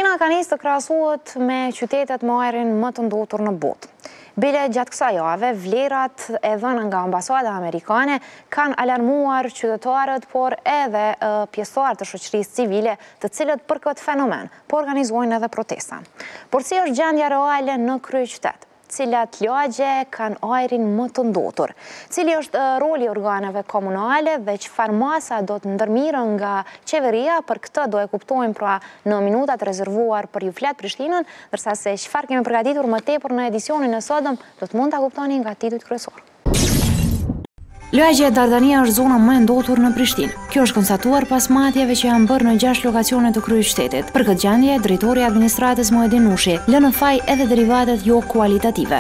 Prishtina ka nisë të krahasohet me qytetet me ajrin më të ndotur në botë. Bile gjatë kësaj jave, vlerat e dhëna nga ambasada amerikane kanë alarmuar qytetarët, por edhe pjesëtarët të shoqërisë civile, të cilët për këtë fenomen po organizojnë edhe protesta. Por si është gjendja reale në kryeqytet? Cilat lagje kanë ajrin më të ndotur? Cili është roli organeve komunale dhe çfarë masa do të ndërmirën nga qeveria? Për këtë do e kuptojmë pra në minutat rezervuar për ju flet Prishtinën, ndërsa se çfarë kemi përgatitur më tepër në edicionin e sotëm do të mund ta kuptoni nga titujt kryesor. Lagja e Dardania është zona më e ndotur në Prishtinë. Kjo është konstatuar pas matjeve që janë bërë në 6 lokacione të kryeqytetit. Për këtë gjendje, drejtori i administratës Muhedin Nushi lë në faj edhe derivatet jo kualitative.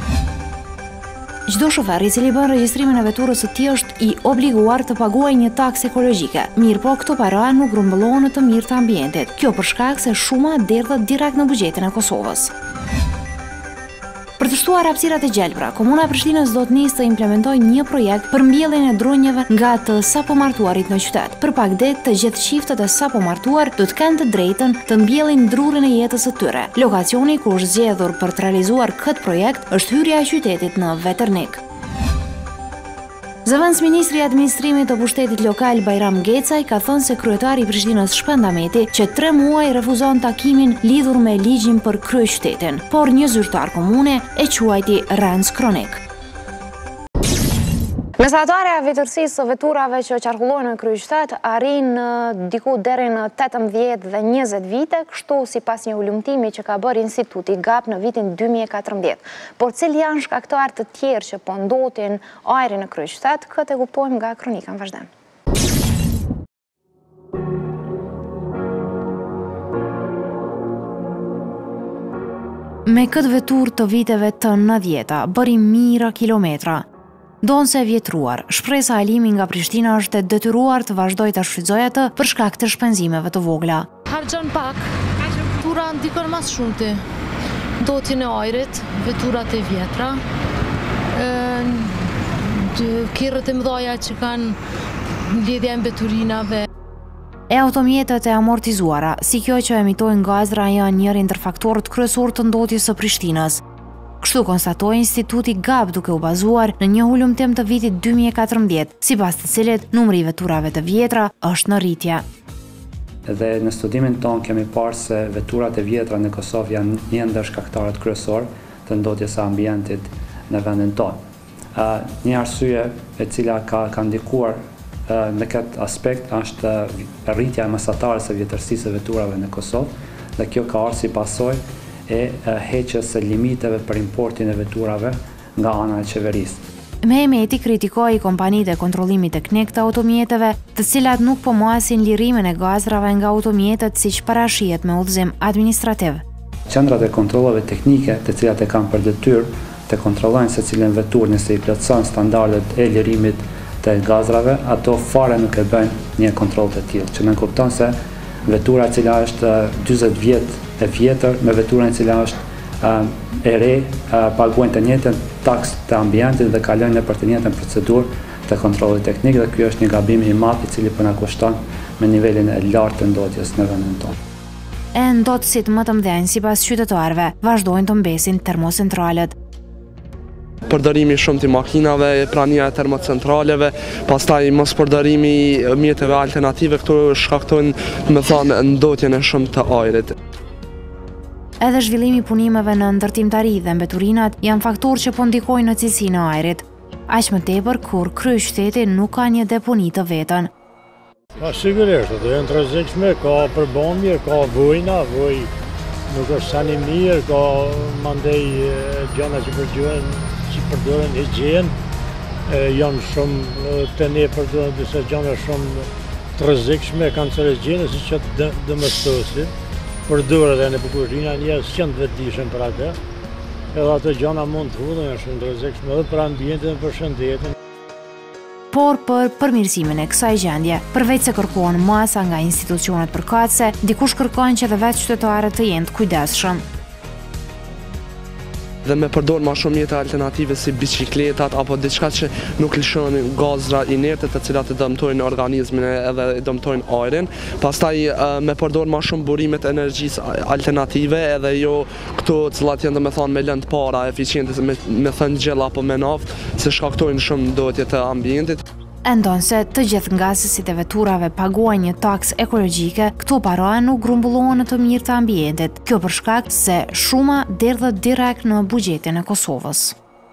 Çdo shofer i cili bën regjistrimin e veturës së tij është i obliguar të paguajë një taksë ekologjike. Mirë po, këto para nuk grumbullohen në të mirë të ambientit. Kjo për shkak se shuma derdhet direkt në buxhetin e Kosovës. Për të shtuar hapësirat e gjelbra, Komuna e Prishtinës do të nisë të implementojë një projekt për mbjelljen e dronjeve nga të sapomartuarit në qytet. Për pak ditë, të gjithë çiftet e sapomartuar do të kenë të drejtën të mbjellin drurin e jetës së tyre. Lokacioni ku është zgjedhur për të realizuar këtë projekt është hyrja e qytetit në Veternik. Zëvendës ministri i administrimit të pushtetit lokal Bajram Gecaj ka thënë se kryetari i Prishtinës Shpend Ahmeti që 3 muaj refuzon takimin lidhur me ligjin për kryeqytetin, por një zyrtar komune e quajti rënc kronik. Mesatarja e vjetërsisë së veturave që qarkullojnë në kryeqytet arrin diku deri në 18 dhe 20 vite, kështu sipas një ulëmtimi që ka bërë Instituti GAP në vitin 2014. Por cili janë shkaktarë të tjerë që po ndotin ajrin në kryeqytet, këtë e kuptojmë nga kronika në vazhdim. Me këtë vetur të viteve të 90-ta, bëri mijëra kilometra. Donse vjetruar, shpresa e Alimi nga Prishtina është e detyruar të vazhdojë ta shfrytëzojë atë për shkak të shpenzimeve të vogla. Harxhon pak, vetura ndikon më shumë ndotjen e ajrit, veturat e vjetra, kirrët e mëdha që kanë lidhje me veturinave. E automjetet e amortizuara, si kjo që emitojnë gazra, janë njëri ndër faktorët kryesor të ndotjes së Prishtinës. Kështu konstatoi Instituti GAP duke u bazuar në një ulëmtim të vitit 2014, sipas të cilit numri i veturave të vjetra është në rritje. Dhe në studimin tonë kemi parë se veturat e vjetra në Kosovë janë një ndër shkaktarët kryesor të ndotjes së ambientit në vendin tonë. Një arsye e cila ka ndikuar në këtë aspekt është rritja e mesatares së vjetërsisë së veturave në Kosovë, dhe kjo ka ardhur si pasojë e heqjes së limiteve për importin e veturave nga ana e qeverisë. Mehmeti kritikoi kompanitë e kontrollimit teknik të automjeteve, të cilat nuk po mohasin lirimin e gazrave nga automjetet siç parashihet me udhëzim administrativ. Qendrat e kontrollave teknike, të cilat e kanë për detyrë të kontrollojnë secilin veturë nëse i plotëson standardet e lirimit të gazrave, ato fare nuk e bëjnë një kontroll të tillë, që nënkupton se vetura e cila është 40 vjet e vjetër me veturën e cila është e re, paguajnë të njëjtën taksë të ambientit dhe kalojnë nëpër të njëjtën procedurë të kontrollit teknik, dhe ky është një gabim i madh i cili po na kushton me nivelin e lartë të ndotjes në vendin tonë. E ndotësit më të mëdhenj sipas qytetarëve vazhdojnë të mbesin termocentralet. Përdorimi shumë të makinave, prania e termocentraleve, pastaj mos përdorimi mjeteve alternative, këto shkaktojnë ndotjen e shumë të ajrit. Edhe zhvillimi i punimeve në ndërtimtari dhe mbeturinat janë faktorë që po ndikojnë në cilësinë e ajrit. Aq më tepër kur kryeqyteti nuk ka një deponi të vetën. Sigurisht, ato janë të rrezikshme, ka përbamje, ka vojna, nuk është tani mirë, ka mandej gjëra që përdoren higjenë, janë shumë të ne përdoren disa gjëra shumë të rrezikshme, kancerogjene, siç që dëmëstuesi. Përdoret edhe në bukurina njerëz që të vetëdijshëm për atë, edhe ato gjëra mund të hudhen, janë shumë të rrezikshme edhe për ambientin dhe për shëndetin. Por për përmirësimin e kësaj gjendje, përveç se kërkohen masa nga institucionet përkatëse, dikush kërkon që edhe vetë qytetarët të jenë të kujdesshëm. dhe me përdor ma shumë mjete alternative si bicikletat apo diçka që nuk lëshon gazra inerte të cilat e dëmtojnë organizmin edhe e dëmtojnë ajrin. Pastaj me përdor ma shumë burimet energjisë alternative edhe jo këto cilat janë domethënë me lëndë para eficiente me thënë gjella apo me naftë se shkaktojnë shumë ndotje të ambientit. Endon se të gjithë ngasësit e veturave paguajnë një taks ekologjike, këto para nuk grumbullohen në të mirë të ambientit. Kjo për shkak se shuma derdhet direkt në buxhetin e Kosovës.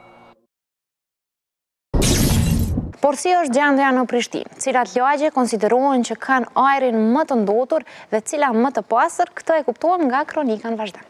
Por si është gjendja në Prishtinë? Cilat lagje konsiderohen që kanë ajrin më të ndotur dhe cila më të pastër? Këtë e kuptojmë nga kronika në vazhdim.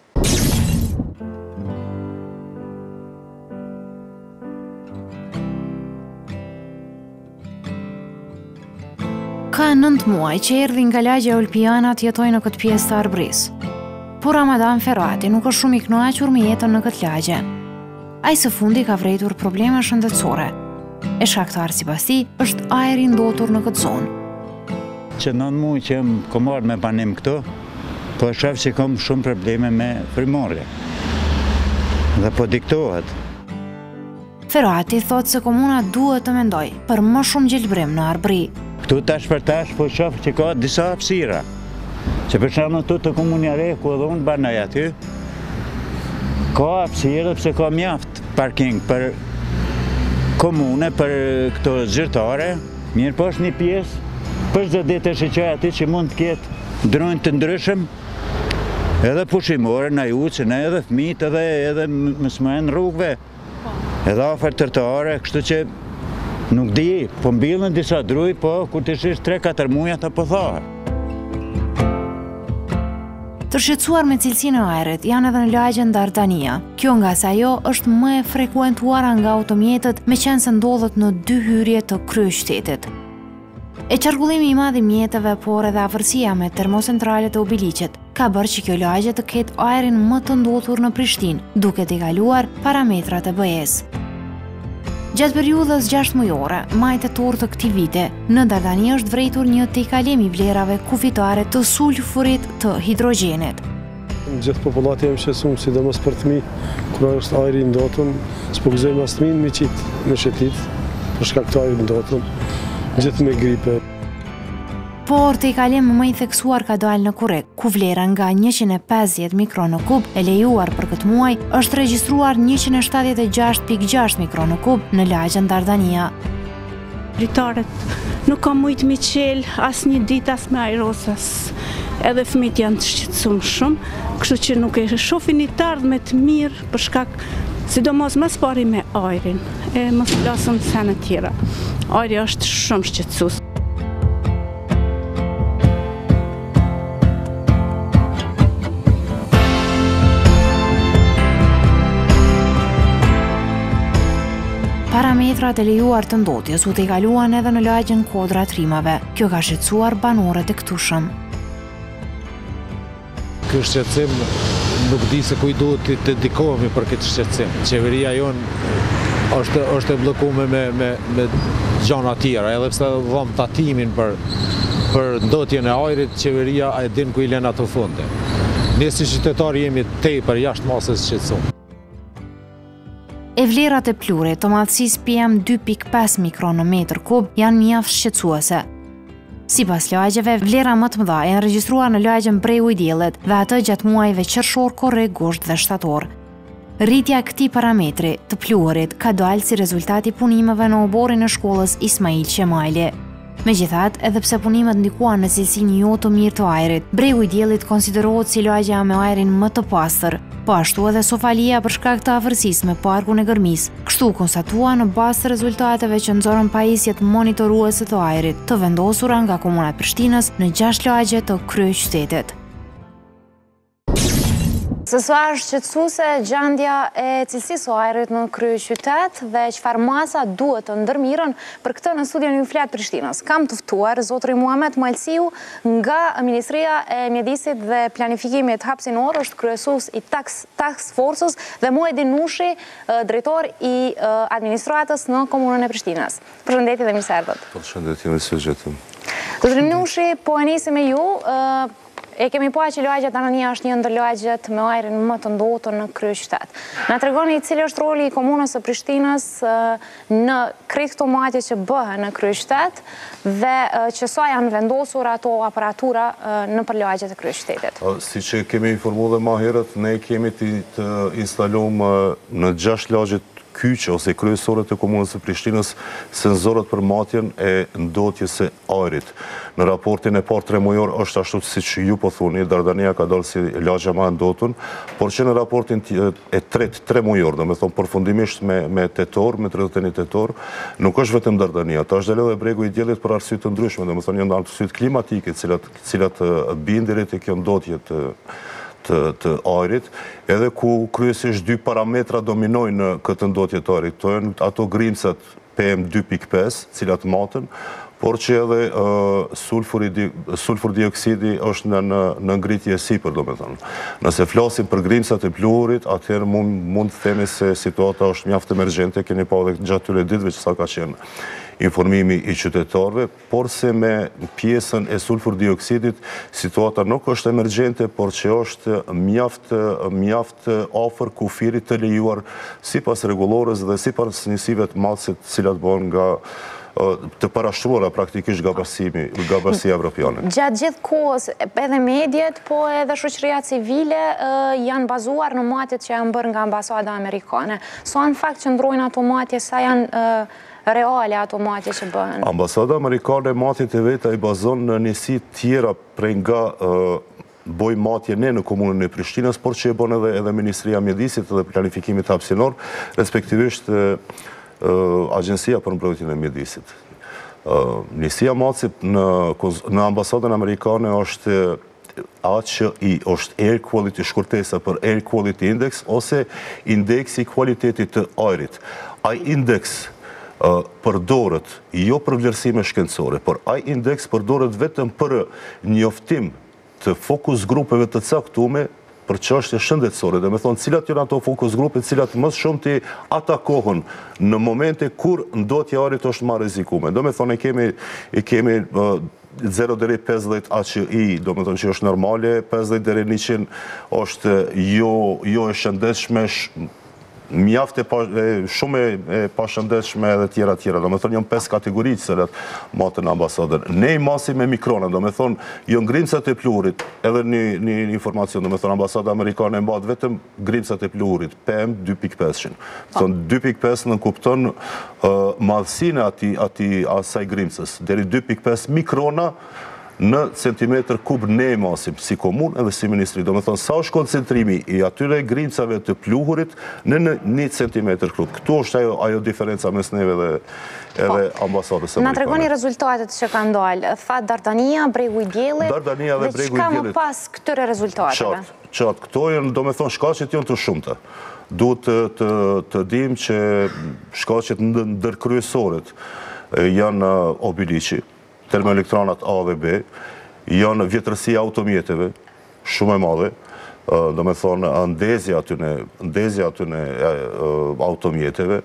Ka 9 muaj që erdhi nga lagja Olpianat jetoj në këtë pjesë të Arbërisë. Por Ramadan Ferrati nuk është shumë i kënaqur me jetën në këtë lagje. Ai së fundi ka vretur probleme shëndetësore. E shkaktar sipas tij është ajri ndotur në këtë zonë. Që 9 muaj që kam marrë me banim këtu, po shoh që kam shumë probleme me frymorje. Dhe po diktohet. Ferrati thotë se komuna duhet të mendoj për më shumë gjelbrim në Arbëri. Këtu tash për tash po shoh që ka disa hapësira. Që për shembull këtu të Komunia Re ku edhe unë banoj aty, ka hapësirë pse ka mjaft parking për komune, për këto zyrtare, mirë po është një pjesë për çdo ditë të shoqërohet aty që mund të ketë dronjë të ndryshëm, edhe pushimore na juçën, edhe fëmijët, edhe mësmen rrugëve, edhe afër trotuare, kështu që nuk di, po mbillen disa druj, po kur të shish 3-4 muaj ata po thahen. Të shqetësuar me cilësinë e ajrit janë edhe në lagjen Dardania. Kjo nga se ajo është më e frekuentuara nga automjetët me qenë se ndodhet në 2 hyrje të kryeqytetit. E qarkullimi i madh i mjeteve, por edhe afërsia me termocentralet e Obiliqit ka bërë që kjo lagje të ketë ajrin më të ndotur në Prishtinë, duke t'i kaluar parametrat e BE-s. Gjatë periudhës 6 mujore, maj-tetor të këtij viti, në Dardani është vretur një tejkalim i vlerave kufitare të sulfurit të hidrogjenit. Gjithë popullatja jam shqetësuar, sidomos për fëmijë, kur është ajri i ndotur, s'po gëzojmë as fëmijën me shetit, për shkak të ajrit ndotur, gjithë me gripe. Por tejkalim më i theksuar ka dalë në Kurrek, ku vlera nga 150 mikron në kub e lejuar për këtë muaj është regjistruar 176.6 mikron në kub në lagjen Dardania. Rritarët nuk ka mujt me qel as një ditë as me ajrosas. Edhe fëmijët janë të shqetësuar shumë, kështu që nuk e shohin një të ardhme të mirë për shkak sidomos më së pari me ajrin. E mos flasim sene tjera. Ajri është shumë shqetësues. Parametrat e lejuar të ndotjes u tejkaluan edhe në lagjen Kodra Trimave. Kjo ka shqetësuar banorët e këtushëm. Ky shqetësim nuk di se kuj duhet të dedikohemi për këtë shqetësim. Qeveria jonë është e bllokuar me gjëra të tjera, edhe pse dhom tatimin për ndotjen e ajrit, qeveria e din ku i lën ato fonde. Ne si qytetarë jemi tepër jashtë masës shqetësuar. E vlerat e plurit të madhësisë PM 2.5 mikron në metër kub janë mjaft shqetësuese. Sipas lagjeve, vlera më të mëdha janë regjistruar në lagjen Breu i Diellit dhe atë gjatë muajve qershor, korrik, gusht dhe shtator. Rritja e këtij parametri të pluhurit ka dalë si rezultat i punimeve në oborin e shkollës Ismail Qemali. Megjithatë, edhe pse punimet ndikuan në cilësinë jo të mirë të ajrit, Breu i Diellit konsiderohet si lagja me ajrin më të pastër, po ashtu edhe Sofalia për shkak të afërsisë me parkun e Gërmisë. Kështu konstatua në bazë të rezultateve që nxorën pajisjet monitoruese të ajrit të vendosura nga Komuna e Prishtinës në 6 lagje të kryeqytetit. Se sa është shqetësuese gjendja e cilësisë së ajrit në kryeqytet dhe çfarë masa duhet të ndërmirën, për këtë në studion ju flet Prishtinës. Kam të ftuar zotrin Muhamet Malsiu nga Ministria e Mjedisit dhe Planifikimit hapësinor, është kryesues i Task Force-s dhe Muhedin Nushi, drejtor i administratës në Komunën e Prishtinës. Përshëndetje dhe mirë se erdhët. Përshëndetje, mirë se jeni. Zotrin Nushi, po e nisim me ju. E kemi pa që lagja Dardanija është një ndër lagjet me ajrin më të ndotur në kryeqytet. Na tregoni cili është roli i komunës së Prishtinës në krejt këto matje që bëhen në kryeqytet dhe që sa janë vendosur ato aparatura nëpër lagjet e kryeqytetit. Si që kemi informuar dhe më herët, ne kemi të instalojmë në 6 lagjet kyqe ose kryesore të komunës së Prishtinës senzorët për matjen e ndotjes së ajrit. Në raportin e parë 3 mujor është ashtu siç ju po thoni, Dardanija ka dalë si lagja më e ndotur, por që në raportin e tretë 3 mujor, domethënë përfundimisht me tetor, me 31 tetor, nuk është vetëm Dardanija, ta është dalë edhe bregu i diellit për arsye të ndryshme, domethënë janë arsye klimatike, cilat bien direkt kjo ndotje të ajrit, edhe ku kryesisht 2 parametra dominojnë në këtë ndotje të ajrit. To janë ato grimcat PM2.5, cilat matën, por që edhe sulfur dioksidi është në ngritje sipër, domethënë. Nëse flasim për grimcat e pluhurit, atëherë mund të themi se situata është mjaft emergjente, keni pa edhe gjatë këtyre ditëve që sa ka qenë informimi i qytetarëve, por se me pjesën e sulfur dioksidit situata nuk është emergjente, por që është mjaft afër kufirit të lejuar sipas rregullores dhe sipas njësive të madhe të cilat bëhen nga të parashtruara praktikisht nga bashkia evropiane. Gjatë gjithë kohës, edhe medjet, po edhe shoqëria civile janë bazuar në matjet që janë bërë nga ambasada amerikane. Sa në fakt që ndrojnë ato matje, sa janë reale ato matje që bëhen? Ambasada amerikane matjet e veta i bazon në njësi tjera prej nga boj matje ne në komunën e Prishtinës, por që e bon edhe Ministria Mjedisit dhe Planifikimit Hapësinor, respektivisht Agjencia për Mbrojtjen e Mjedisit. Njësia matjit në ambasadën amerikane është AQI, është Air Quality, shkurtesa për Air Quality Index, ose indeksi kualitetit të ajrit. Ai indeks përdoret jo për vlerësime shkencore, por ai indeks përdoret vetëm për njoftim të fokus grupeve të caktuara për çështje shëndetësore, dhe me thonë cilat janë ato fokus grupe, cilat më shumë të atakohen në momente kur ndotja e ajrit është më rrezikuar. Do me thonë e kemi 0 deri 50 AQI, do me thonë që është normale, 50 deri 100 është jo e shëndetshme, mjaft shumë e pashëndetshme edhe tjera. Do me thonë janë 5 kategori që cilat matën ambasadën. Ne i masim me mikrona, do me thonë janë grimcat e pluhurit, edhe një informacion, do me thonë ambasada amerikane mbat vetëm grimcat e pluhurit, PM2.5. Thonë 2.5 nënkupton madhësinë asaj grimcës, deri 2.5 mikrona në centimetër kub ne masim, si komunë edhe si ministri. Do me thonë, sa është koncentrimi i atyre grimcave të pluhurit në 1 centimetër kub. Këtu është ajo diferenca mes neve dhe ambasadës amerikane. Na tregoni rezultatet që kanë dalë. Tha Dardanija, bregu i diellit, dhe çka më pas këtyre rezultateve? Qatë, këto janë, do me thonë, shkaqet janë të shumta. Duhet të dim që shkaqet ndërkryesoret janë obiliqi, termoelektranat A dhe B, janë vjetërsia automjeteve, shumë e madhe, do me thonë ndezja atyne automjeteve,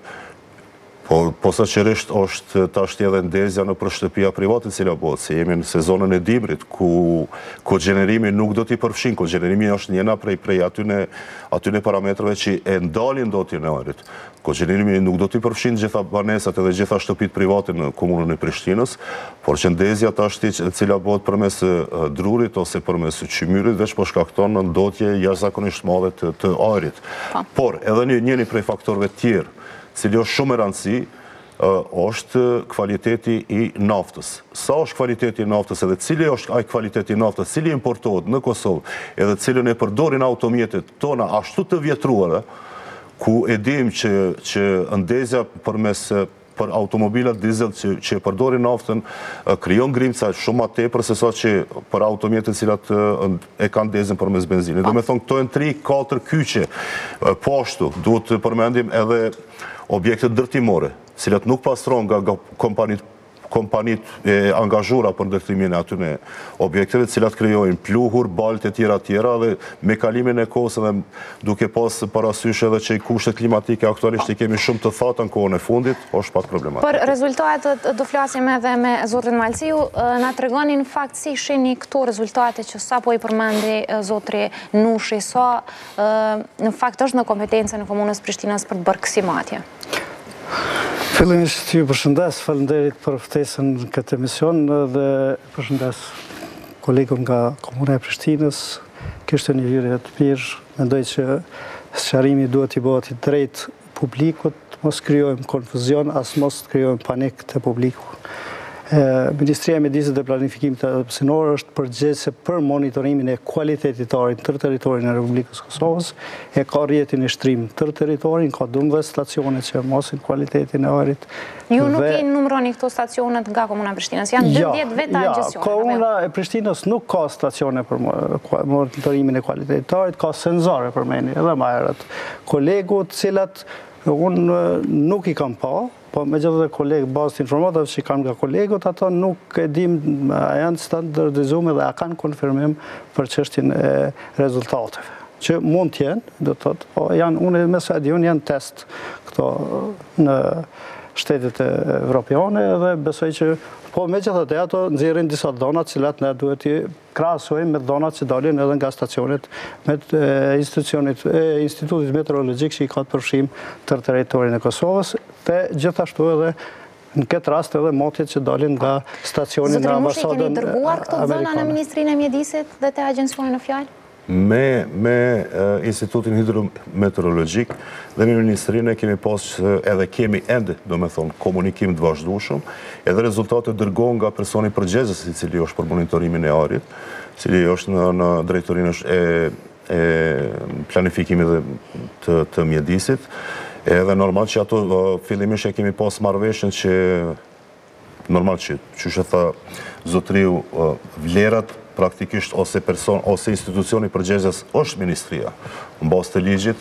po sa qërisht është tashti edhe ndezja në për shtëpia private cila bëhet, se jemi në sezonën e dimrit, ku kogenerimi nuk do t'i përfshin, kogenerimi është njëna prej atyne parametrave që e ndalin ndotjen e ajrit. Kogenerimi nuk do t'i përfshin gjitha banesat edhe gjitha shtëpit private në komunën e Prishtinës, por që ndezja tashti cila bëhet përmes drurit ose përmes qymyrit, veç po shkakton në ndotje jashtëzakonisht madhe të ajrit. Por edhe njëni prej faktorëve tjerë, cili është shumë e rëndësi, është kvaliteti i naftës. Sa është kvaliteti i naftës edhe cili është ai kvaliteti i naftës, cili importohet në Kosovë, edhe cilën e përdorin automjetet tona ashtu të vjetruara, ku e dim që ndezja për automobilat diesel që e përdorin naftën, krijon grimca shumë ma tepër se sa që për automjetet cilat e kanë ndezën përmes benzinit. Do me thonë, këto janë 3-4 kyqe. Po ashtu, duhet të përmendim edhe objektet ndërtimore, cilat nuk pastron nga kompanit e angazhura për ndërtimin e atyne objekteve, cilat krijojnë pluhur, baltë e tjera, dhe me kalimin e kohës dhe duke pas parasysh edhe që i kushtet klimatike aktualisht i kemi shumë të thata në kohën e fundit, është pak problematik. Për rezultatet do flasim edhe me zotin Malciu, na tregonin në fakt si shihni këto rezultate që sapo i përmendi zotri Nushi, sa në fakt është në kompetencën e komunës Prishtinës për të bërë kësimatje? Fillimisht ju përshëndes, faleminderit për ftesën në këtë emision dhe përshëndes kolegun nga Komuna e Prishtinës. Kishte një hyrje të mirë, mendoj që sqarimi duhet i bëhet i drejt publikut, mos krijojmë konfuzion, as mos krijojmë panik te publiku. Ministria e Mjedisit dhe Planifikimit Hapësinor është përgjegjëse për monitorimin e kualitetit të ajrit tërë territorin e Republikës Kosovës, e ka rrjetin e shtrim tërë territorin, ka 12 stacione që mosin kualitetin e ajrit. Ju nuk i numëroni këto stacionet nga Komuna e Prishtinës, janë 12 veta gjencione. Komuna e Prishtinës nuk ka stacione për monitorimin e kualitetit të ajrit, ka senzore për meni edhe më herët. Kolegut, cilat unë nuk i kam pa, po me gjithë dhe kolegë bazë të informatave që kanë nga kolegët, ato nuk e dim, a janë standardizume dhe a kanë konfirmim për çështjen e rezultateve. Që mund t'jenë, do të thotë, po unë me sa di unë janë test këto në shtetet evropiane dhe besoj që po me gjithë dhe ato nxjerrin disa dhona cilat ne duhet i krahasojmë me dhonat që dalin edhe nga stacionet me Institutit Meteorologjik që i ka të përfshim tërë territorin e Kosovës, dhe gjithashtu edhe në këtë rast edhe motjet që dalin nga stacionin nga ambasadën amerikane. Zotri Mushi, keni dërguar këto dhona në Ministrinë e Mjedisit dhe te agjencuar në fjalë? Me Institutin Hidrometeorologjik dhe me Ministrinë kemi pas edhe kemi ende, do me thonë, komunikim të vazhdueshëm, edhe rezultate dërgohen nga personi përgjegjës i cili është për monitorimin e ajrit, cili është në drejtorinë e planifikimit të mjedisit, edhe normal që ato fillimisht e kemi pas marrëveshjen që normal që e tha zotriu vlerat praktikisht ose person ose institucioni përgjegjës është ministria në bazë të ligjit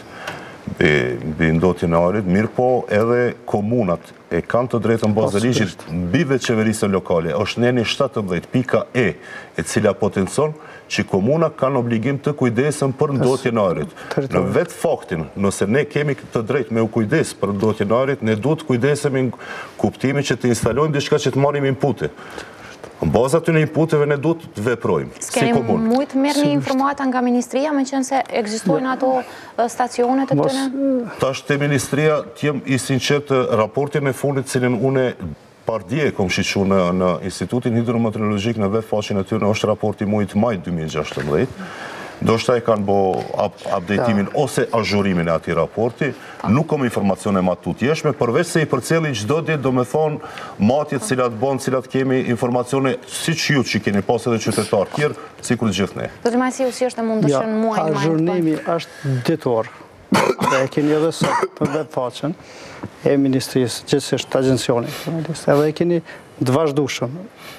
mbi ndotjen e ajrit, mirë po edhe komunat e kanë të drejtë në bazë të ligjit mbi veçëverisjen lokale. Është neni 17.e e cila potencon që komuna kanë obligim të kujdesen për ndotjen e ajrit. Në vetë faktin, nëse ne kemi të drejtë me u kujdes për ndotjen e ajrit, ne duhet kujdesemi në kuptimin që të instalojmë diçka që të marrim inpute. Në bazë aty në inputeve ne duhet të veprojmë si komunë. S'keni mujt merrni informata nga ministria, me qenë se ekzistojnë ato stacionet e këtyre? Tash te ministria t'jem i sinqert raportin e fundit cilin une pardje kom shiqu në Institutin Hidrometeorologjik në vetë faqen e tyre, është raporti mujt maj 2016. Do shta e kanë bo updatimin ose azhurimin e ati raporti, nuk kom informacione ma tutjeshme, përveç se i përceli gjdo dit, do me thonë matjet cilat bon, cilat kemi informacione si që ju që keni pas edhe qytetarë tjerë, si kur gjithë ne. Do të masi u si është e mund dëshën muaj në majtë? Azhurnimi është ditor, dhe e keni edhe sot për vetë faqen e Ministrisë, gjithësisht agjencioni, edhe e keni të vazhdushëm.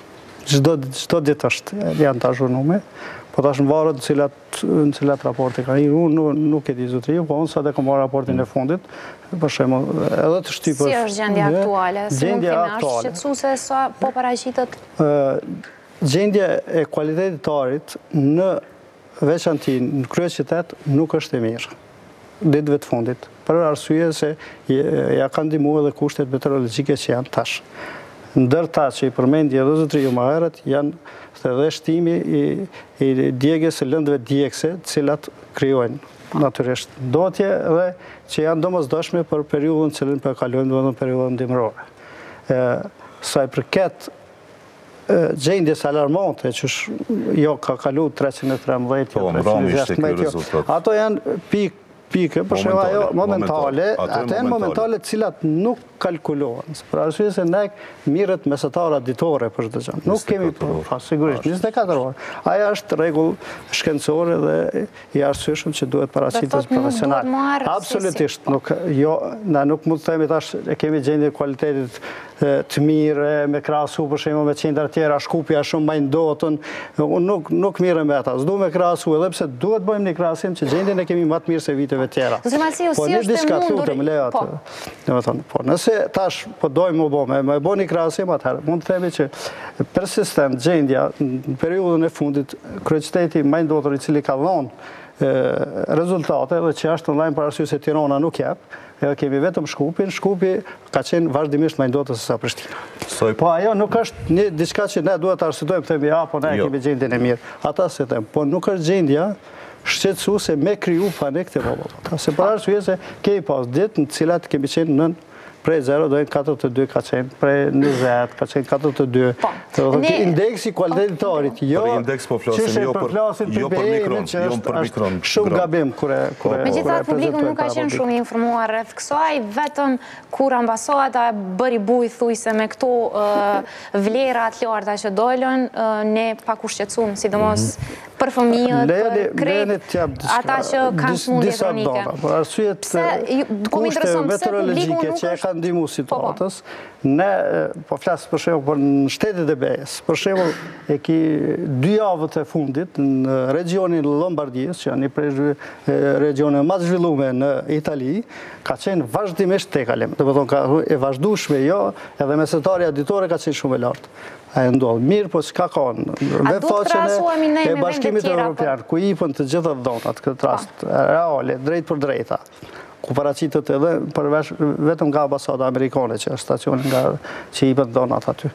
Gjdo dit është, janë të azhurnume, po tash në varët në cilat raporte ka një, unë nuk e di zotriju, po unë sa dhe kom marrë raportin e fundit, për shemë, edhe të shtypër... Si është gjendja aktuale? Si mund kemi është qëtësuse sa po paraqitët? Gjendja e kualitetit të ajrit në veçanti në kryeqytet nuk është e mirë, ditëve të fundit, për arsye se ja kanë ndihmuar edhe kushtet meteorologjike që janë tash. Ndër ta që i përmendi edhe zotriju më herët, janë edhe shtimi i djegjes e lëndëve djegse, cilat krijojnë natyrisht ndotje dhe që janë domosdoshme për periudhën cilën po e kalojmë, domethënë periudhën dimërore. Sa i përket gjendjes alarmante, që jo ka kalu 313, 316, ato janë pikë, për shumë ajo momentale, ato janë momentale cilat nuk kalkulohen, për arsye se ne mirët mesatara ditore për çdo gjë. Nuk kemi sigurisht 24 orë. Aja është rregull shkencore dhe i arsyeshëm që duhet paraqitet profesional. Absolutisht, na nuk mund të themi tash e kemi gjendje kualitetit të mirë, me krahasu për shembull me qendra tjera, Shkupja shumë më ndotën. Unë nuk mirë me ata. S'du me krahasu edhe pse duhet bëjmë një krahasim që gjendjen e kemi më të mirë se viteve tjera. Po një diçka lutem lejo atë. Domethënë, po nëse tash po dojmë me bëj një krahasim atëherë, mund të themi që persistent gjendja në periudhën e fundit kryeqyteti më ndotër i cili ka dhënë rezultate dhe që është online për arsye se Tirana nuk jep, edhe kemi vetëm Shkupin, Shkupi ka qenë vazhdimisht më ndotës se sa Prishtina. Po ajo nuk është një diçka që ne duhet të arsytojmë, themi po ne kemi gjendjen e mirë. Ata se them, po nuk është gjendja shqetësuese me kriju panik të popullsisë. Se për arsye se kemi pas ditë në të cilat kemi qenë nën prej 0 dojnë 42 ka qenë, prej 20 ka qenë 42. Indeksi kualitetit jo që se përflasin për BE-in që është shumë gabim kure megjithatë publiku nuk ka qenë shumë informuar rreth kësaj, vetëm kur ambasada bëri buj thujse me këto vlerat larta që dolën, ne pak u shqetësuam, sidomos për fëmijët, për krejt, ata që kanë smundje kronike. Për arsyet të kushte meteorologjike që e kanë ndihmu situatës, ne, po flasë për shembull për në shtetet e BE-s, për shembull e ki 2 javët e fundit në regionin Lombardijës, që janë një prej regione më të zhvilluara në Itali, ka qenë vazhdimisht tekalim. Do të thonë ka e vazhdueshme edhe mesetarja ditore ka qenë shumë e lartë. A e ndodhë mirë, po çka ka në faqen e Bashkimit Evropian, ku ipën të gjitha dhonat, këtë rast reale, drejt për drejta, ku paraqitët edhe përveç vetëm nga ambasada amerikane, që është stacioni që ipën dhonat aty.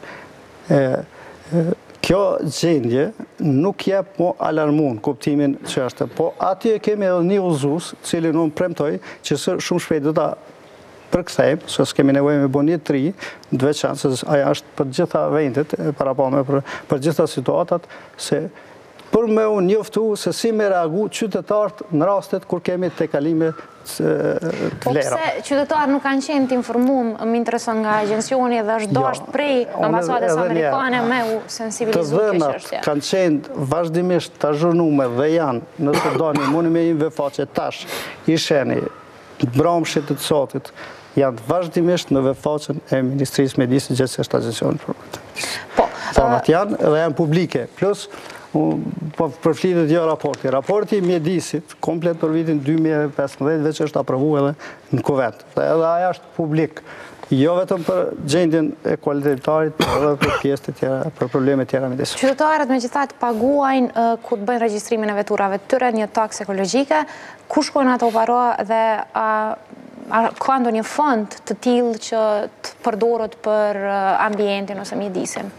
Kjo gjendje nuk jep mo alarmun kuptimin që është, po atje kemi edhe një udhëzues, cilin unë premtoj që shumë shpejt do ta përkthejmë, se s'kemi nevojë me bënie 3, në veçantë se aja është për gjitha vendet, parapame për gjitha situatat, se për me unë njoftu se si me reagu qytetarët në rastet kur kemi tekalime të vlera. Po pse qytetarët nuk kanë qenë të informuar, më intereson nga agjencioni dhe është dashur prej ambasadës amerikane me u sensibilizuar kjo çështje. Të dhënat kanë qenë vazhdimisht të azhurnuar dhe janë, nëse doni, mundi me im faqe tash, i sheni, mbrëmshit të sotit, janë vazhdimisht në faqen e Ministrisë Mjedisit, gjithë që është agjencioni për thonat janë dhe janë publike. Plus, përflitet jo raporti. Raporti Mjedisit, komplet për vitin 2015, veç është aprovu edhe në kuvent. Dhe edhe aja është publik. Jo vetëm për gjendjen e kualitetit, edhe për pjesë të tjera, për probleme tjera mjedisit. Qytetarët megjithatë paguajnë kur bëjnë regjistrimin e veturave të tyre një taksë ekologjike, ku shkojnë ato para dhe ka ndonjë fond të tillë që të përdoret për ambientin ose mjedisin?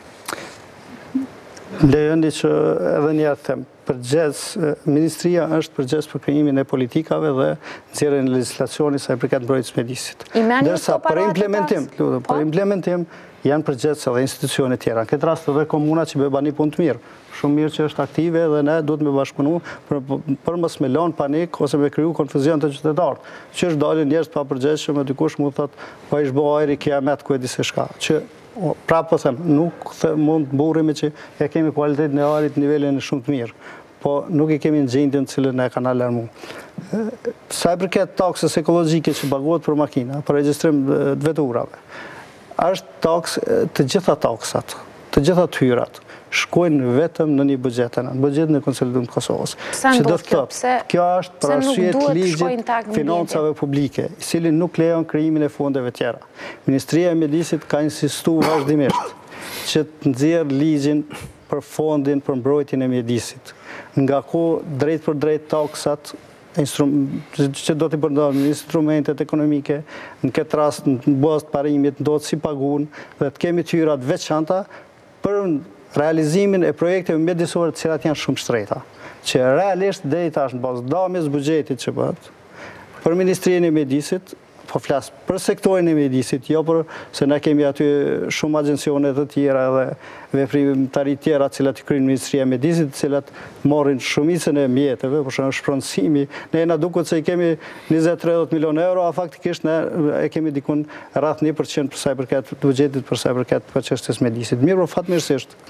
Lejoni që edhe njerë them, Ministria është përgjes për krijimin e politikave dhe nxjerrjen e legislacionit sa i përket mbrojtjes mjedisit. Ndërsa për implementim janë përgjes edhe institucione tjera. Në këtë rast edhe komuna që bëjnë bani punë të mirë. Shumë mirë që është aktive dhe ne duhet me bashkëpunu për mos me lënë panik ose me kriju konfuzion të qytetarët. Që është dalin njerëz pa përgjegjshëm me dikush mu thotë po ish bëu ajri kiamet ku e di se shka. Që prapë po them, nuk mund të mburremi që e kemi kualitetin e ajrit në nivelin shumë të mirë, po nuk i kemi në gjendjen në cilën e kanë alarmu. Sa i përket taksës ekologjike që paguhet për makina, për regjistrim të veturave, është taksë të gjitha taksat, të gjitha të hyrat, shkojnë vetëm në një bugjetin, në bugjetin e konsolidimit të Kosovës. Që do të thotë, kjo është për arsye të ligjit financave publike, i cili nuk lejon krijimin e fondeve tjera. Ministria e Mjedisit ka insistuar vazhdimisht që të nxjerrë ligjin për fondin për mbrojtjen e mjedisit. Nga ku drejt për drejt taksat që do t'i përdojnë instrumentet ekonomike, në këtë rast në bazë të parimit, do të si pagun dhe të kemi të hyrat veçanta për realizimin e projekteve mjedisore të cilat janë shumë shtrejta, që realisht dhe i tash në bazë damjes bugjetit që bëhet, për Ministrinë e Mjedisit, po flasë për sektorin e mjedisit, jo për se ne kemi aty shumë agjencionet të tjera dhe veprimtari tjera cilat i krynë Ministria e Mjedisit, cilat morin shumicën e mjetëve, për shumë shpronësimi, ne na duket se i kemi 20-30 milion euro, a faktikisht ne e kemi dikun rreth 1% për sa i përket bugjetit, për sa i përket për çështjes mjedisit. Mirë, fatmirësisht,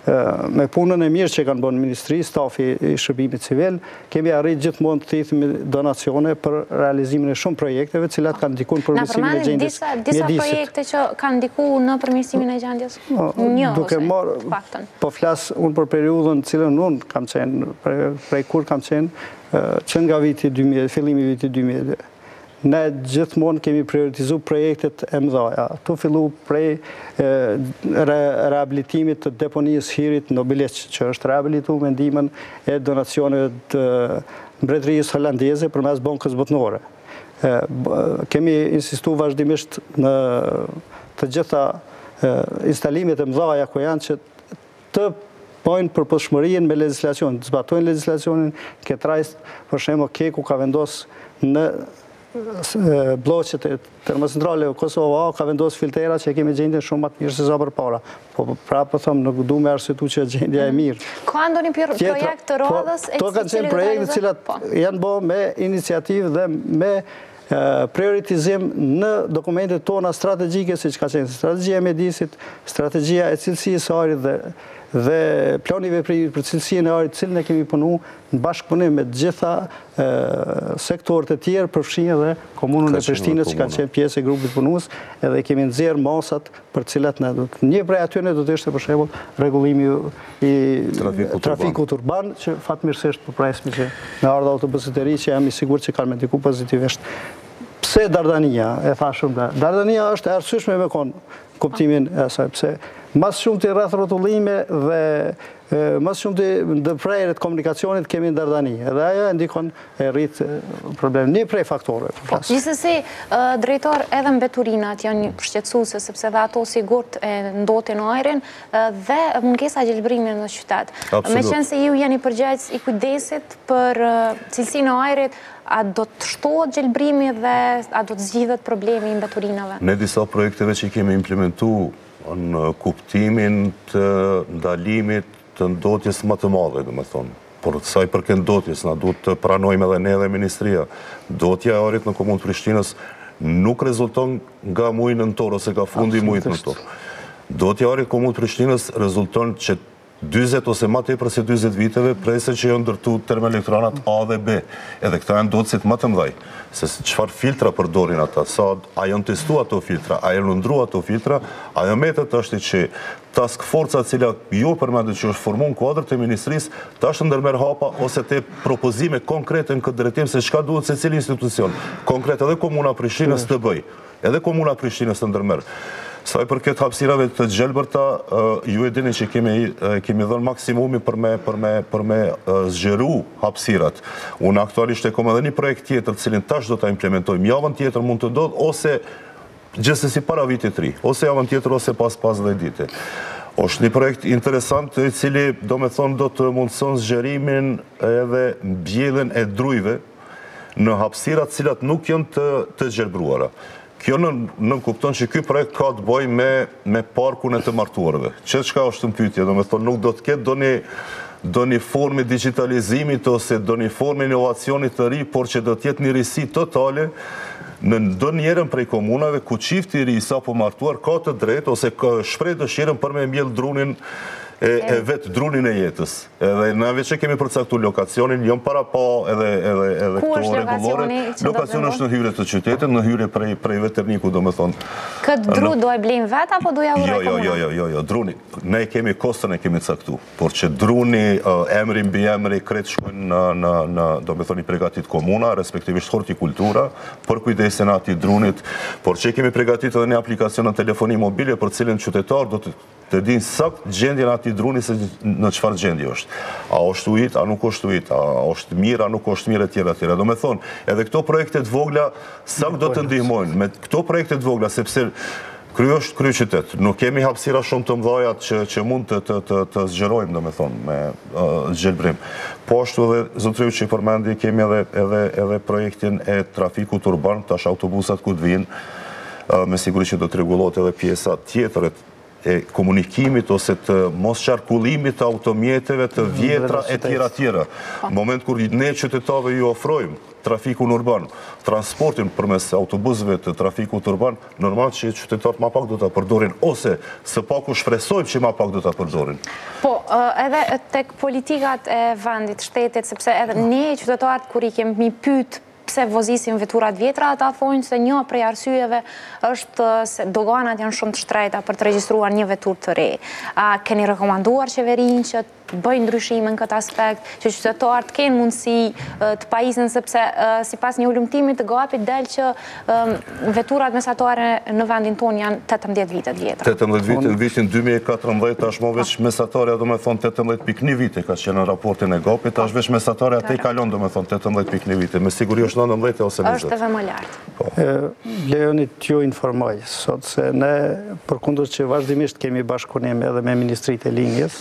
me punën e mirë që kanë bërë Ministri, stafi i Shërbimit Civil, kemi arrit gjithmonë të thithëmi donacione për realizimin e shumë projekteve, cilat kanë ndikuar në përmirësimin e gjendjes mjedisit. Disa projekte që kanë ndikuar në përmirësimin e gjendjes? Duke marrë, po flasë unë për periudhën cilën unë kam qenë, prej kur kam qenë, që nga fillimi viti 2000. Ne gjithmonë kemi prioritizu projektet e mëdhaja. Tu fillu prej rehabilitimit të deponijës Hirit në Bileq, që është rehabilitu me ndihmën e donacioneve të mbretërisë holandeze përmes bankës botërore. Kemi insistu vazhdimisht në të gjitha instalimet e mëdhaja ku janë që të pojnë për përshmërien me legislacionin, të zbatojnë legislacionin, këtë rajst, për shemë, Keku ka vendosë në bloqet e termocentrale Kosova ka vendosë filtera që kemi gjendje shumë matë mirë se sa për para. Pra për thëmë, nuk du me arsitu që gjendja e mirë. Ka ndonjë projekt të rodhës e to kanë qenë projekte cilat janë bo me iniciativë dhe me prioritizim në dokumentet tona strategjike, si që ka qenë strategjia e mjedisit, strategjia e cilësisë arit dhe plani veprimi për cilësinë e arit, cilën e kemi punu në bashkëpunim me gjitha sektorët e tjerë, përfshin edhe komunën e Prishtinës që kanë qenë pjesë e grupit punus, edhe kemi nxjerrë masat për cilat një prej atyre do të ishte për shembull rregullimi i trafikut urban, që fatmirësisht përpresmi që me ardha autobusit e ri që jam i sigurt që kanë me ndiku pozitivisht. Pse Dardania, e thashëm dhe, Dardania është e arsyeshme me konë kuptimin e asaj, pse mas shumë të rreth rrotullime dhe mas shumë të ndërprerjet komunikacionit kemi në Dardani. Edhe ajo e ndikon e rrit problem. Një prej faktore. Gjithsesi, drejtor, edhe mbeturinat janë shqetësuese sepse dhe ato sigurt e ndotin ajrin dhe mungesa gjelbrimi në qytet. Me qenë se ju jeni përgjegjës i kujdesit për cilësinë e ajrit, a do të shtohet gjelbrimi dhe a do të zgjidhet problemi i mbeturinave? Ne disa projekteve që kemi implementu në kuptimin të ndalimit të ndotjes më të madhe, dhe me thonë. Por të saj përke ndotjes, na duhet të pranojmë edhe ne dhe Ministria. Ndotja e arit në komunë Prishtinës nuk rezulton nga mujë nëntor, ose nga fundi mujët nëntor. Ndotja e arit komunë Prishtinës rezulton që 20 ose ma tepër se 20 viteve prese që janë ndërtu termoelektranat A dhe B. Edhe këta janë ndotësit më të mdhaj. Se qëfar filtra përdorin ata, a janë testu ato filtra, a janë lundru ato filtra, ajo metet është që task forca cila jo përmendet që është formu në kuadrë të Ministrisë, ta është ndërmer hapa ose te propozime konkrete në këtë drejtim se çka duhet se cili institucion. Konkret edhe Komuna Prishtinës të bëj, edhe Komuna Prishtinës të ndërmer. Sa i përket hapësirave të gjelbërta, ju e dini që kemi dhënë maksimumi për me zgjeru hapësirat. Unë aktualisht e kom edhe një projekt tjetër, cilin tash do të implementojmë. Javën tjetër mund të ndodhë, ose gjithsesi para vitit 3, ose javën tjetër, ose pas 10 dite. Është një projekt interesant, i cili do me thonë do të mundëson zgjerimin edhe mbjelljen e drujve në hapësirat cilat nuk janë të gjelbruara. Kjo nën kupton që ky projekt ka të bëjë me parkun e të martuarve. Çka është në pyetje, do me thonë nuk do të ketë do një formë digitalizimit ose do një formë inovacionit të ri, por që do të jetë një risi totale në do njerën prej komunave ku çifti i ri sa po martuar ka të drejtë ose shpreh dëshirën për me mbjell drunin e vetë drunin e jetës. Edhe në veç që kemi përcaktuar lokacionin, jam para pa edhe këto rregullore. Lokacioni është në hyrje të qytetit, në hyrje prej veterniku, do me thonë. Këtë dru do e blejmë vetë, apo do ja uroj komuna? Jo, druni. Ne kemi kostën e kemi caktu, por që druni, emri mbi emri, kretë shkojnë në, do me thonë, i pregatit komuna, respektivisht hortikultura, për kujdesin ati drunit, por që kemi pregatit edhe një aplikacion në telefoni mobile, për cilin qytetar do të din sakt gjendjen ati druni se në qëfar gjendje është. A është ujit, a nuk është ujit, a është mirë, a nuk është mirë e tjera. Do me thonë, edhe këto projektet vogla, sakt do të ndihmojnë. Me këto projektet vogla, sepse Kry është kry qytet. Nuk kemi hapësira shumë të mdhajat që mund të zgjerojmë, do me thonë, me zgjelbrim. Po ashtu edhe, zotriu që i përmendi, kemi edhe projektin e trafikut urban, tash autobusat ku të vinë, me siguri që do të regulot edhe pjesa tjetëret e komunikimit ose të mos qarkullimit të automjeteve të vjetra e tjera. Në moment kur ne qytetarëve ju ofrojmë trafikun urban, transportin përmes autobusëve të trafikut urban, normal që qytetarët ma pak do të përdorin, ose së paku shpresojmë që ma pak do të përdorin. Po, edhe tek politikat e vendit, shtetit, sepse edhe ne qytetarët kur i kemi pyet pse vozisim veturat vjetra, ata thonë se një prej arsyeve është se doganat janë shumë të shtrejta për të regjistruar një vetur të re. A keni rekomanduar qeverinë që të bëjnë ndryshime në këtë aspekt, që qytetarët kenë mundësi të pajisën, sepse sipas një ulëmtimi të gapit del që veturat mesatare në vendin tonë janë 18 vite të vjetra. 18 vite në vitin 2014, tashmë veç mesatarja do me thonë 18.1 vite, ka që në raportin e gapit, tash veç mesatarja te i kalon do me thonë 18.1 vite, me siguri është 19 ose 20. Është edhe më lartë. Lejoni t'ju informoj, sot se ne përkundër që vazhdimisht kemi bashkëpunim edhe me Ministritë e Linjës,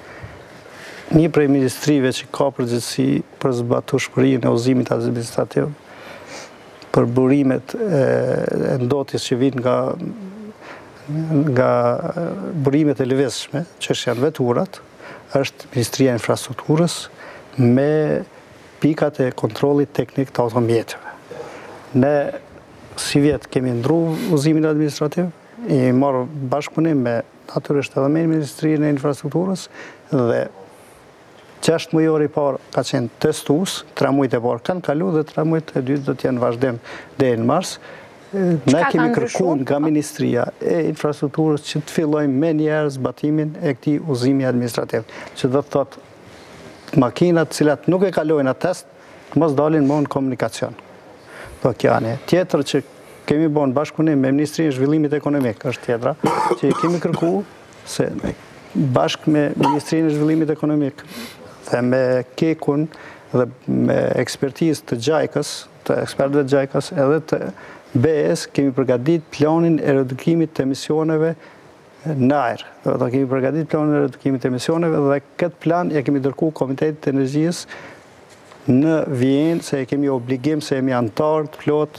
një prej ministrive që ka përgjegjësi për zbatueshmërinë e udhëzimit administrativ, për burimet e ndotjes që vijnë nga burimet e lëvizshme, që janë veturat, është Ministria e Infrastrukturës me pikat e kontrollit teknik të automjeteve. Ne si vjet kemi ndru udhëzimin administrativ, i marrë bashkëpunim me natyrisht edhe me Ministrinë e Infrastrukturës dhe 6 mujor i parë ka qenë testus, 3 mujt e parë kanë kalu dhe 3 mujt e dytë do t'jenë vazhdim deri në mars. Ne kemi kërkuar nga Ministria e Infrastrukturës që të fillojmë me njerë zbatimin e këtij udhëzimi administrativ, që do të thotë makinat cilat nuk e kalojnë atë test, mos dalin më në komunikacion. Do kjane. Tjetër që kemi bën bashkëpunim me Ministrinë e Zhvillimit Ekonomik, është tjetra, që kemi kërkuar se bashkë me Ministrinë e Zhvillimit Ekonomik dhe me Kekun dhe me ekspertizë të Gjajkës, të ekspertëve të Gjajkës, edhe të BE-s, kemi përgatit planin e redukimit të emisioneve në ajër. Do kemi përgatit planin e redukimit të emisioneve dhe këtë plan e kemi dërku Komitetit të Energjisë në Vjenë, se kemi obligim se jemi antar të plot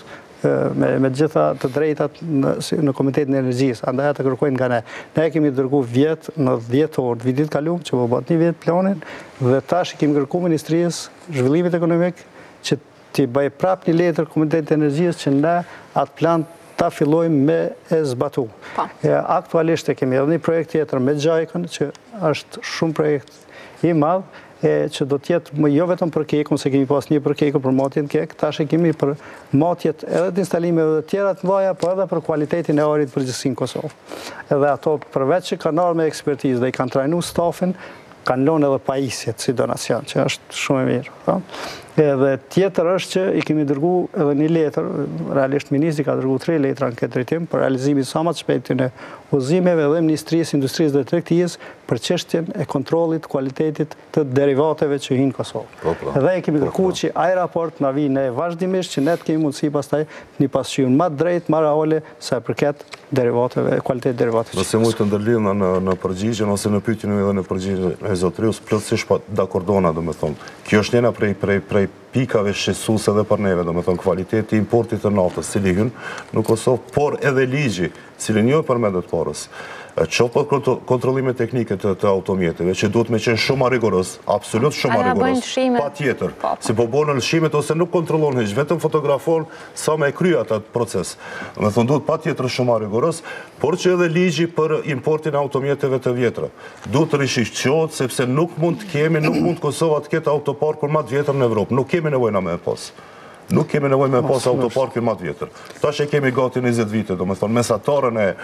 me gjitha të drejtat në Komitetin e Energjisë. Andaj të kërkojnë nga ne. Ne kemi dërgu vjetë në 10 orë të vitit kalum, që po bat një vjetë planin, dhe tash kemi kërku Ministrisë Zhvillimit Ekonomik që t'i bëj prap një letër Komitetit e Energjisë që ne atë plan ta fillojmë me e zbatu. Aktualisht kemi edhe një projekt tjetër me Gjajkën, që është shumë projekt i madh, që do tjetë jo vetëm për kekun, se kemi pas një për kekun për matjen kek, tash kemi për matjet edhe të instalimeve dhe tjera të mdoja, po edhe për kualitetin e ajrit përgjithësi në Kosovë. Edhe ato përveç që kanë ardhur me ekspertizë dhe i kanë trajnu stafin, kanë lënë edhe pajisjet si donacion, që është shumë e mirë. Edhe tjetër është që i kemi dërgu edhe një letër, realisht ministri ka dërgu 3 letra në këtë drejtim për realizimin sa më të shpejtë në udhëzimeve dhe Ministrisë Industrisë dhe Tregtisë për çështjen e kontrollit kualitetit të derivateve që hyjnë në Kosovë. Edhe e kemi kërkuar që ai raport na vijë ne vazhdimisht që ne të kemi mundësi pastaj një pasqyrë më drejt, më reale sa përket derivateve, kualitetit derivateve. Nëse mund të ndërlidhna në përgjigjen ose në pyetjen edhe në përgjigjen e zotrius, plotësisht dakordona, domethënë. Kjo është njëra prej pikave shqetësuese edhe për neve, domethënë kvaliteti i importit të naftës, cili hyn në Kosovë, por edhe ligji, cilin jo përmendet parës, qoftë për kontrollime teknike të automjeteve, që duhet me qenë shumë rigoroz, absolut shumë rigoroz, pa tjetër, si po bonë në lëshimet ose nuk kontrollon heq, vetëm fotografon sa me krya atë proces. Me thonë duhet pa tjetër shumë rigoroz, por që edhe ligji për importin e automjeteve të vjetra. Duhet të rishishqohet, sepse nuk mund të kemi, nuk mund Kosova të ketë autoparkur më të vjetër në Evropë, nuk kemi nevojna me pas. Nuk kemi nevoj me pas autoparkin më të vjetër. Tash e kemi gati 20 vite, do me thonë, mesatarën e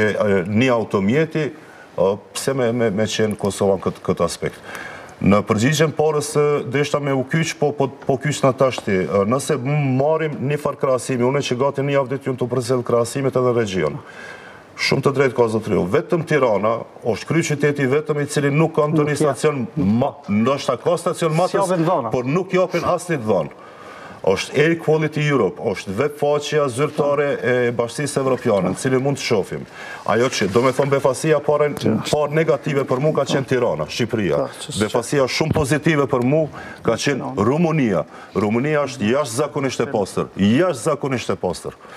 një automjeti, pse me qenë Kosova në këtë aspekt. Në përgjigjen parës, deshta me u kyç, po kyç në tashti. Nëse marim një farë krahasimi, une që gati një javë ditë ju në të përzell krahasimet edhe region. Shumë të drejtë ka zotriu. Vetëm Tirana është kry qyteti vetëm i cili nuk ka ndonjë stacion, ndoshta ka stacion matës, por nuk japin asnjë dhënë. Është Air Quality Europe, është web faqja zyrtare e Bashkisë Evropiane, në cilin mund të shohim. Ajo që, do me thonë, befasia parë negative për mu ka qenë Tirana, Shqipëria. Befasia shumë pozitive për mu ka qenë Rumunia. Rumunia është jashtëzakonisht e pastër. Jashtëzakonisht e pastër.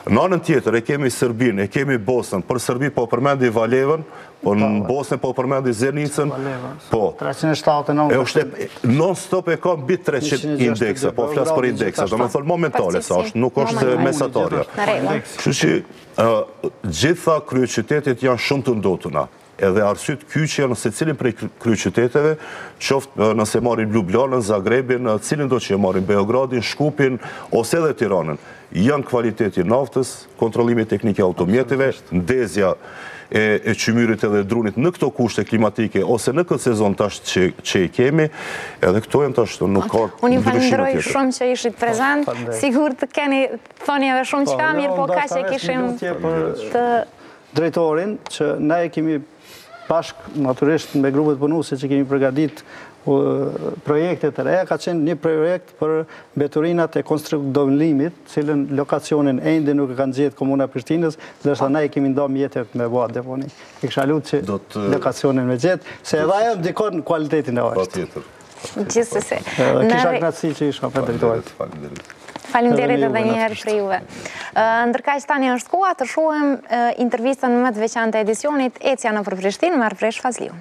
Në anën tjetër, e kemi Serbin, e kemi Bosnën, për Serbi po përmendi Valevën, po në Bosnën po përmendi Zenicën, po. 379. Non-stop e ka mbi 300 indeksa, po flasë për indeksa, do me thëllë momentale sa është, nuk është mesatarja. Kështu që gjitha kryeqytetet janë shumë të ndotuna, edhe arsyet kyqja në secilin prej kryeqyteteve, qoftë nëse marrin Ljubljanën, Zagrebin, cilin do që marrin Beogradin, Shkupin, ose edhe Tiranën. Janë kvaliteti naftës, kontrolimi teknike automjeteve, ndezja e qymyrit edhe drunit në këto kushte klimatike, ose në këtë sezon tash që i kemi, edhe këto janë tash nuk ka ndryshime tjetër. Unë ju falenderoj shumë që ishit prezent, sigur të keni thoni edhe shumë që ka mirë, po ka që kishim të... Drejtorin, që na e kemi bashk, naturisht me grupet punuese që kemi përgadit projekte të reja, ka qenë një projekt për mbeturinat e konstruktolimit, cilën lokacionin ende nuk e kanë gjetë Komuna Prishtinës, dërsa na i kemi nda mjetët me bëhat deponi. I kësha lutë që lokacionin me gjetë, se edhe ajo ndikon kualitetin e është. Gjithsesi. Kisha knatësi që isha për drejtorit. Falimderit edhe njëherë për juve. Ndërka që tani është koha të shohem intervistën më të veçantë e edicionit Ecja në për Prishtinë, marrë vresh Fazliu.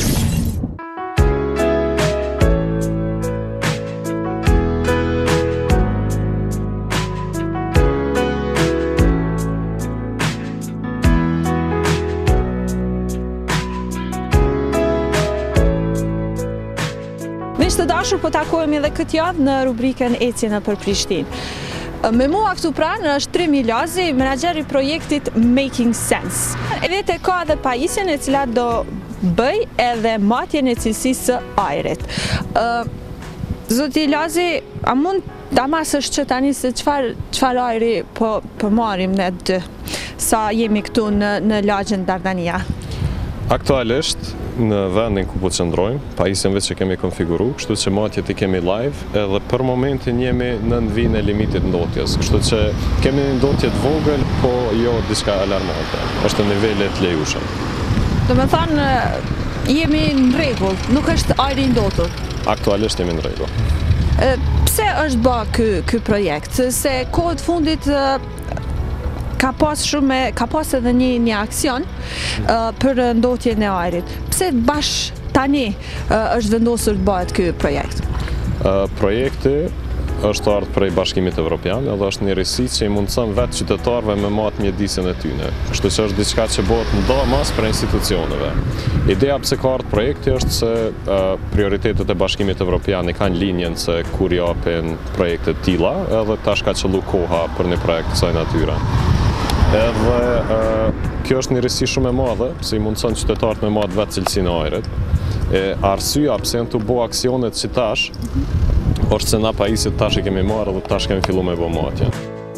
Të dashur, po takohemi edhe këtë javë në rubrikën Ecjen për Prishtinë. Me mua këtu pranë është Trimi Lazi, menaxheri i projektit Making Sense. Vetë ka edhe pajisjen e cila do bëj edhe matjen e cilësisë së ajrit. Zoti Lazi, a mund ta masësh që tani se çfarë ajri po marrim ne dy sa jemi këtu në lagjën Dardania? Aktualisht, në vendin ku po qëndrojmë, pajisjen vetë që kemi konfiguru, kështu që matjet i kemi live, edhe për momentin jemi në nënvinë e limitit ndotjes, kështu që kemi ndotjet vogël, po jo diçka alarmante, është në nivellet lejushëm. Do me thanë, jemi në rregull, nuk është ajri ndotur? Aktualisht jemi në rregull. Pse është bë ky projekt? Se kohët fundit ka pas edhe një aksion për ndotjen e ajrit. Pse bash tani është vendosur të bëhet ky projekt? Projekti është ardhur prej Bashkimit Evropian, edhe është një risi që i mundson vetë qytetarëve me matë mjedisin e tyne. Kështu që është diçka që bëhet ndomas për institucioneve. Ideja pse ka ardhur projekti është se prioritetet e Bashkimit Evropian i kanë linjen se kur japin projekte të tilla, edhe tash ka qellu koha për një projekt kësaj natyre. Edhe kjo është një risi shumë e madhe, se i mundëson qytetarët me matë vetë cilësinë e ajrit. Arsyeja pse janë të bo aksionet që tash, është se na pajisit tash i kemi marrë dhe tash kemi fillu me bo matjen.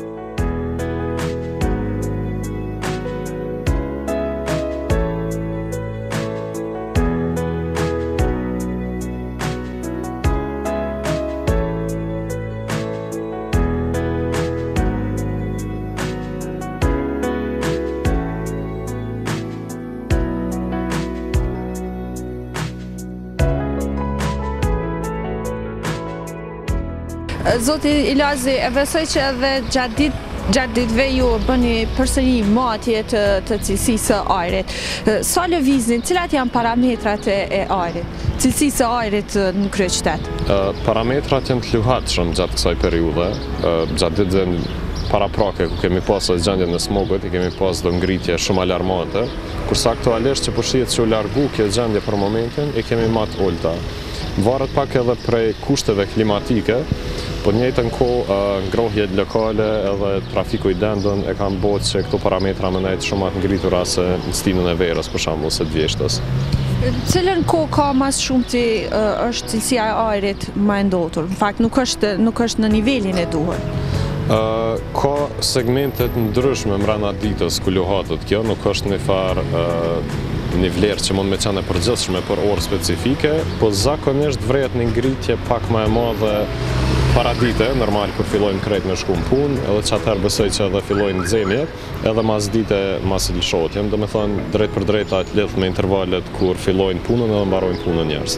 Zoti Ilazi, e besoj që edhe gjatë ditëve ju bëni përsëri matje të cilësisë së ajrit. Sa lëviznin, cilat janë parametrat e ajrit, cilësisë së ajrit në kryeqytet? Parametrat janë të luhatshëm gjatë kësaj periudhe, gjatë ditëve paraprake ku kemi pas gjendjen e smogut, i kemi pas do ngritje shumë alarmante, kurse aktualisht që po shihet që u largu kjo gjendje për momentin, i kemi matë ulta. Varet pak edhe prej kushteve klimatike, po njëjtën kohë ngrohjet lokale edhe trafiku i dendën e kanë bërë që këto parametra më nejtë shumë atë ngritura se në stinën e verës, për shembull, se të vjeshtës. Cilën kohë ka mas shumë që është cilësia e ajrit më e ndotur? Në fakt, nuk është në nivelin e duhur. Ka segmentet ndryshme mbrana ditës ku luhatet kjo, nuk është një farë një vlerë që mund me qenë e përgjithshme për orë specifike, po zakonisht vret një ngritje pak më e madhe para dite, normal kur fillojnë krejt me shku në punë, edhe që atëherë besoj që edhe fillojnë nxemjet, edhe mas dite mas lëshotjen, do me thënë drejt për drejta të lidh me intervalet kur fillojnë punën edhe mbarojnë punën njerëz.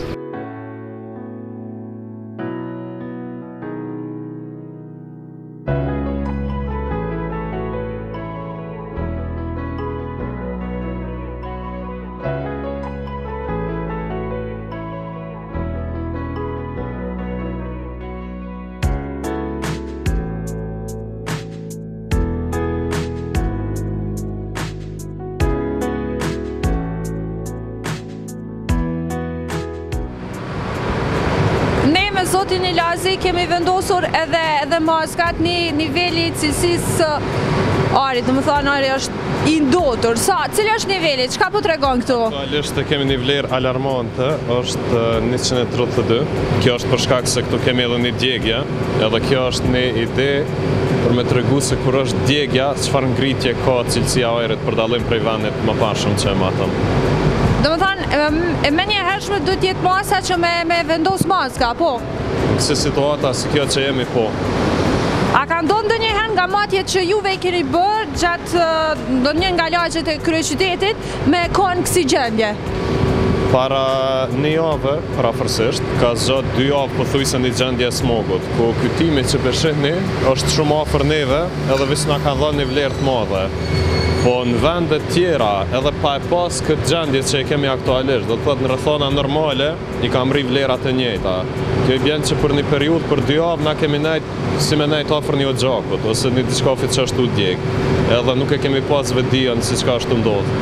me zotin Ilazi kemi vendosur edhe maskat një niveli cilësisë arit, do më thonë ari është i ndotur. Cili është niveli? Çka po tregon këtu? Aktualisht kemi një vlerë alarmante, është 132. Kjo është për shkak se këtu kemi edhe një djegje, edhe kjo është një ide për me tregu se kur është djegja, çfarë ngritje ka cilësia ajrit për dallim prej vendit më pashëm që e matëm. Do më thonë, me një hershme duhet jetë masa që me vendos maska, po? Si situata si kjo që jemi, po. A ka ndonë ndë njëherë nga matjet që juve i keni bërë gjatë do një nga lagjet e kryeqytetit me kohën kësi gjendje? Para një javë, rafërsisht, ka zgjat 2 javë pothuajse një gjendje smogut, ku kytimi që beshihni është shumë afër neve edhe veç na ka dhënë një vlerë të madhe. Po në vendet tjera, edhe pa e pas këtë gjendje që e kemi aktualisht, do të thotë në rrethana normale, i kam rri vlerat e njëjta. Kjo i bjen që për një periudhë, për 2 javë, na kemi nejt si me nejt afër një gjakut, ose një diçkafit që është u djeg. Edhe nuk e kemi pas vetdijen si çka është ndodhur.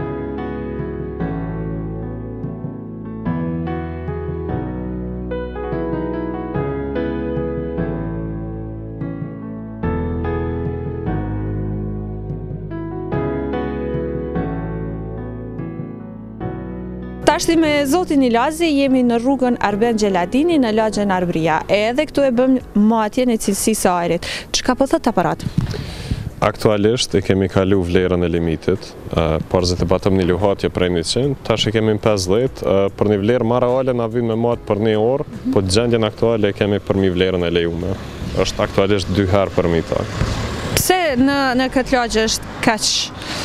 Tashti me zotin Ilazi jemi në rrugën Arben Gjeladini në lagjen Arbria. Edhe këtu e bëm matjen e cilësisë së ajrit. Çka po thot aparati? Aktualisht e kemi kalu vlerën e limitit, parzit e patëm një luhatje prej 100, tash e kemi 50, për një vlerë ma reale na vin me matë për 1 orë, po gjendjen aktuale e kemi për mi vlerën e lejume. Është aktualisht 2 herë për mita. Pse në këtë lagje është kaq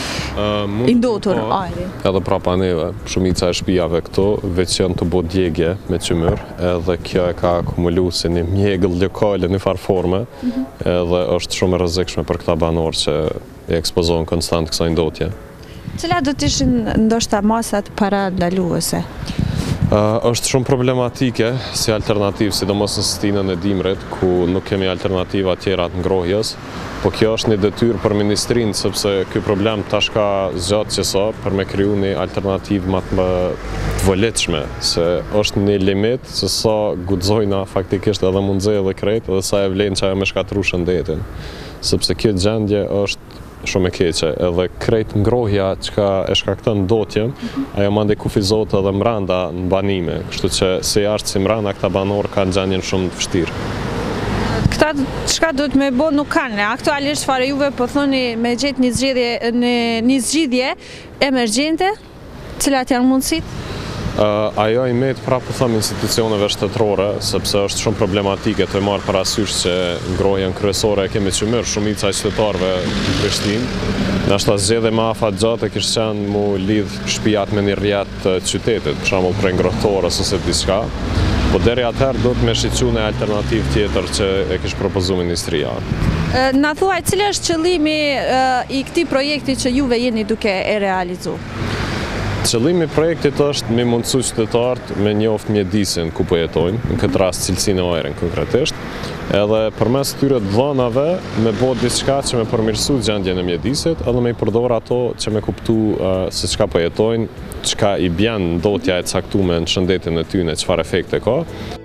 i ndotur ajri? Edhe prapa neve, shumica e shtëpiave këtu veç janë të bo djegje me qymyr, edhe kjo e ka akumulu si një mjegëll lokale në farë forme, edhe është shumë e rrezikshme për këta banorë që i ekspozohen konstant kësaj ndotje. Cila do të ishin ndoshta masat parandaluese? Është shumë problematike si alternativë, sidomos në stinën e dimrit, ku nuk kemi alternativa tjera të ngrohjes, po kjo është një detyrë për ministrinë, sepse ky problem tash ka zgjatë që sa për me kriju një alternativë më të volitshme, se është një limit se sa guxojna faktikisht edhe mundësi edhe krejt, edhe sa e vlen që ajo me shkatru shëndetin, sepse kjo gjendje është shumë e keqe, edhe krejt ngrohja që e shkakton ndotjen, ajo mande kufizohet edhe mranda në banime, kështu që se jashtë si mranda këta banorë kanë gjendjen shumë të vështirë. Këta çka duhet me bo nuk kanë, aktualisht fare juve po thoni me gjetë një zgjidhje emergjente, cilat janë mundësit? Ajo i met prapë thëmë institucioneve shtetërore, sepse është shumë problematike të marrë parasysh që ngrohjen kryesore e kemi qymyr shumica e qytetarëve në Prishtinë. Nashta zgjedhje më afat gjatë e kishte qenë mu lidh shtëpiat me një rrjet të qytetit, për shembull prej ngrohtorës ose diçka. Po deri atëherë do të me shiqu në alternativë tjetër që e kishte propozuar ministria. Na thuaj, cili është qëllimi i këtij projekti që juve jeni duke e realizuar? Qëllimi i projektit është me mundësu qytetarët me njoft mjedisin ku po jetojnë, në këtë rast cilësinë e ajrit konkretisht, edhe përmes këtyre dhënave me bo diçka që me përmirësu gjendjen e mjedisit, edhe me i përdor ato që me kuptu se çka po jetojnë, çka i bjen ndotja e caktuar në shëndetin e tyre, çfarë efekte ka.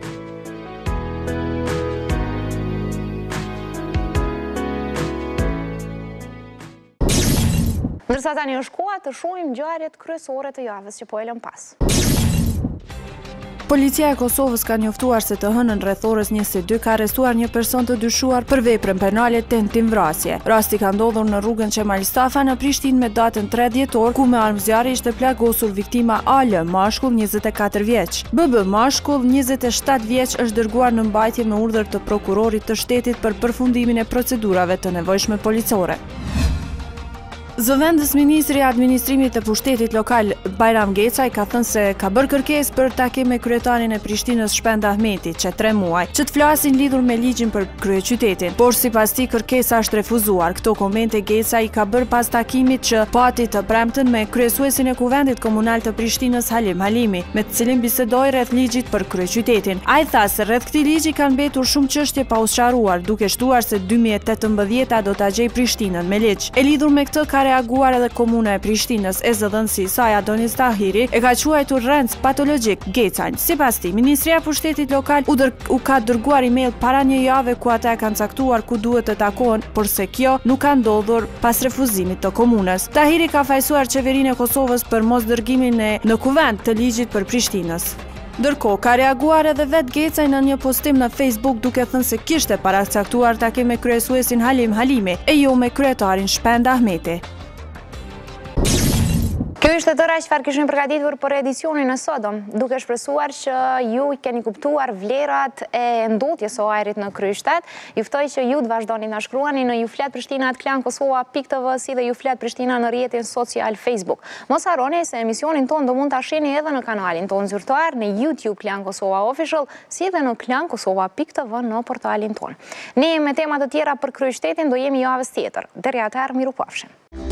Ndërsa tani është koha të shohim ngjarjet kryesore të javës që po e lëm pas. Policia e Kosovës ka njoftuar se të hënën rreth orës 22 ka arrestuar një person të dyshuar për veprën penale tentimvrasje. Rasti ka ndodhur në rrugën Qemal Stafa në Prishtinë me datën 3 dhjetor, ku me armë zjarri ishte plagosur viktima AL, mashkull 24 vjeç. BB, mashkull 27 vjeç, është dërguar në mbajtje me urdhër të prokurorit të shtetit për përfundimin e procedurave të nevojshme policore. Zëvendës Ministri i Administrimit të Pushtetit Lokal Bajram Gecaj ka thënë se ka bërë kërkesë për takim me kryetarin e Prishtinës Shpend Ahmeti, që 3 muaj, që të flasin lidhur me ligjin për kryeqytetin, por sipas tij kërkesa është refuzuar. Këto komente Gecaj ka bërë pas takimit që pati të premten me kryesuesin e Kuvendit Komunal të Prishtinës Halim Halimi, me të cilin bisedoi rreth ligjit për kryeqytetin. Ai tha se rreth këtij ligji kanë mbetur shumë çështje pa u sqaruar, duke shtuar se 2018 do ta gjejë Prishtinën me ligj. E lidhur me këtë ka ka reaguar edhe komuna e Prishtinës e zëdhënësi saj Adonis Tahiri e ka quajtur rëndës patologjik Gecajn. Sipas tij, Ministria e Pushtetit Lokal u ka dërguar email para një jave ku ata e kanë caktuar ku duhet të takohen, por se kjo nuk ka ndodhur pas refuzimit të komunës. Tahiri ka fajsuar qeverinë e Kosovës për mos dërgimin në kuvent të ligjit për Prishtinës. Ndërkohë, ka reaguar edhe vetë Gecaj në një postim në Facebook duke thënë se kishte paracaktuar takim me kryesuesin Halim Halimi e jo me kryetarin Shpend Ahmeti. Kjo ishte tëra çfarë kishim përgatitur për edicionin e sotëm, duke shpresuar që ju keni kuptuar vlerat e ndotjes së ajrit në kryeqytet. Ju ftoj që ju të vazhdoni na shkruani në jufletprishtina@klankosova.tv si dhe Juflet Prishtina në rrjetin social Facebook. Mos harroni se emisionin ton do mund ta shihni edhe në kanalin ton zyrtar në YouTube Klan Kosova Official, si dhe në klankosova.tv në portalin ton. Ne me tema të tjera për kryeqytetin do jemi javës tjetër. Deri atëherë, mirupafshim.